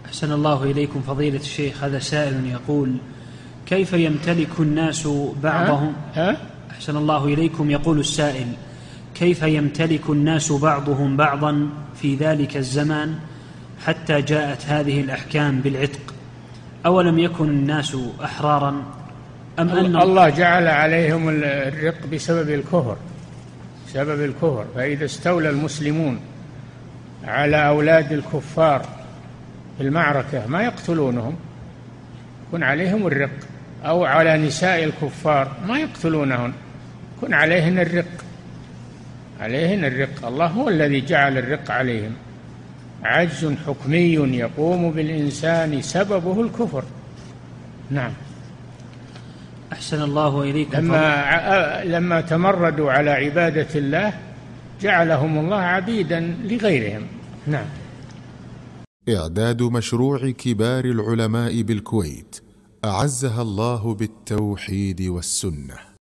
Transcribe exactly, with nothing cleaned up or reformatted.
أحسن الله إليكم فضيلة الشيخ. هذا سائل يقول: كيف يمتلك الناس بعضهم ها؟ أحسن الله إليكم، يقول السائل: كيف يمتلك الناس بعضهم بعضا في ذلك الزمان حتى جاءت هذه الأحكام بالعتق؟ أولم يكن الناس أحرارا أم أن الله جعل عليهم الرق بسبب الكفر بسبب الكفر فإذا استولى المسلمون على أولاد الكفار في المعركة ما يقتلونهم، يكون عليهم الرق، أو على نساء الكفار ما يقتلونهن، يكون عليهن الرق عليهن الرق الله هو الذي جعل الرق عليهم. عجز حكمي يقوم بالإنسان سببه الكفر. نعم. أحسن الله إليكم. لما, لما تمردوا على عبادة الله جعلهم الله عبيدا لغيرهم. نعم. إعداد مشروع كبار العلماء بالكويت أعزها الله بالتوحيد والسنة.